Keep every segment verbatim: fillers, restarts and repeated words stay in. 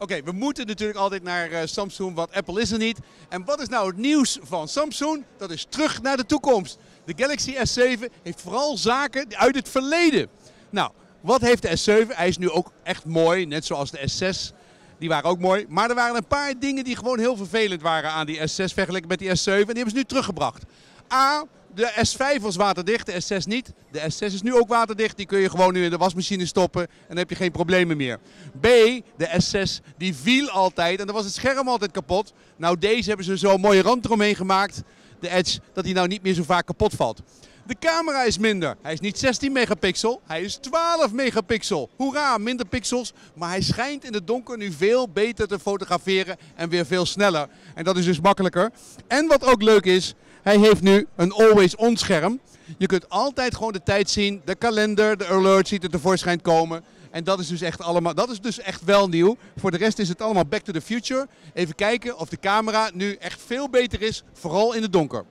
okay, we moeten natuurlijk altijd naar uh, Samsung, want Apple is er niet. En wat is nou het nieuws van Samsung? Dat is terug naar de toekomst. De Galaxy S zeven heeft vooral zaken uit het verleden. Nou, wat heeft de S zeven? Hij is nu ook echt mooi, net zoals de S zes. Die waren ook mooi. Maar er waren een paar dingen die gewoon heel vervelend waren aan die S zes vergeleken met die S zeven. En die hebben ze nu teruggebracht. A, de S vijf was waterdicht, de S zes niet. De S zes is nu ook waterdicht. Die kun je gewoon nu in de wasmachine stoppen en dan heb je geen problemen meer. B, de S zes die viel altijd en dan was het scherm altijd kapot. Nou, deze hebben ze zo'n mooie rand eromheen gemaakt. De Edge, dat hij nou niet meer zo vaak kapot valt. De camera is minder. Hij is niet zestien megapixel, hij is twaalf megapixel. Hoera, minder pixels, maar hij schijnt in het donker nu veel beter te fotograferen en weer veel sneller. En dat is dus makkelijker. En wat ook leuk is, hij heeft nu een always-on scherm. Je kunt altijd gewoon de tijd zien, de kalender, de alert ziet er tevoorschijn komen. En dat is dus echt allemaal, dat is dus echt wel nieuw. Voor de rest is het allemaal back to the future. Even kijken of de camera nu echt veel beter is, vooral in het donker.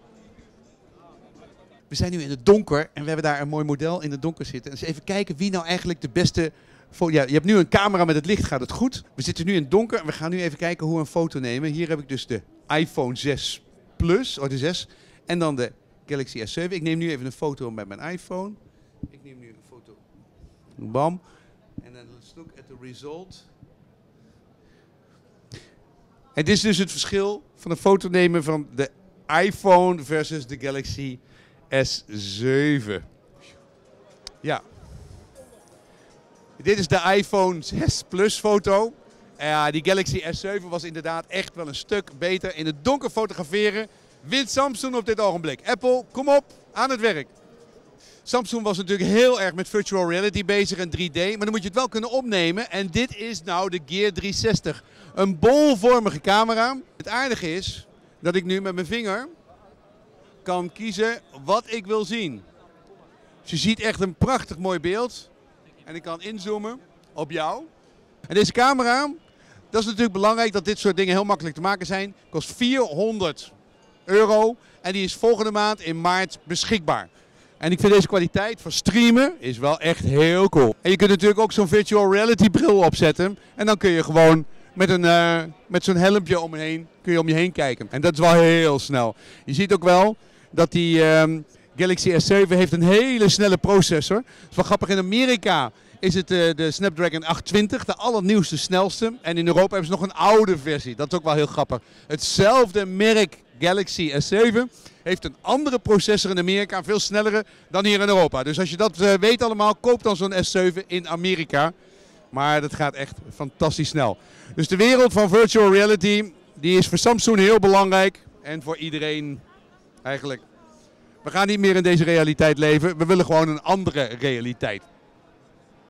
We zijn nu in het donker en we hebben daar een mooi model in het donker zitten. Dus even kijken wie nou eigenlijk de beste... Ja, je hebt nu een camera met het licht, gaat het goed. We zitten nu in het donker en we gaan nu even kijken hoe we een foto nemen. Hier heb ik dus de iPhone zes Plus, oh de zes. En dan de Galaxy S zeven. Ik neem nu even een foto met mijn iPhone. Ik neem nu een foto. Bam. En dan let's look at the result. Het is dus het verschil van een foto nemen van de iPhone versus de Galaxy S zeven. Ja. Dit is de iPhone zes Plus foto. Ja, die Galaxy S zeven was inderdaad echt wel een stuk beter in het donker fotograferen. Wint Samsung op dit ogenblik. Apple, kom op, aan het werk. Samsung was natuurlijk heel erg met virtual reality bezig en drie D, maar dan moet je het wel kunnen opnemen. En dit is nou de Gear driehonderdzestig. Een bolvormige camera. Het aardige is dat ik nu met mijn vinger kan kiezen wat ik wil zien. Dus je ziet echt een prachtig mooi beeld. En ik kan inzoomen op jou. En deze camera, dat is natuurlijk belangrijk dat dit soort dingen heel makkelijk te maken zijn. Kost vierhonderd euro en die is volgende maand in maart beschikbaar. En ik vind deze kwaliteit van streamen is wel echt heel cool. En je kunt natuurlijk ook zo'n virtual reality bril opzetten. En dan kun je gewoon met, een, uh, met zo'n helmpje om, heen, kun je om je heen kijken. En dat is wel heel snel. Je ziet ook wel dat die um, Galaxy S zeven heeft een hele snelle processor. Dat is wel grappig, in Amerika is het uh, de Snapdragon achthonderdtwintig, de allernieuwste, snelste. En in Europa hebben ze nog een oude versie. Dat is ook wel heel grappig. Hetzelfde merk Galaxy S zeven heeft een andere processor in Amerika, veel snellere dan hier in Europa. Dus als je dat uh, weet allemaal, koop dan zo'n S zeven in Amerika. Maar dat gaat echt fantastisch snel. Dus de wereld van virtual reality, die is voor Samsung heel belangrijk. En voor iedereen eigenlijk. We gaan niet meer in deze realiteit leven, we willen gewoon een andere realiteit.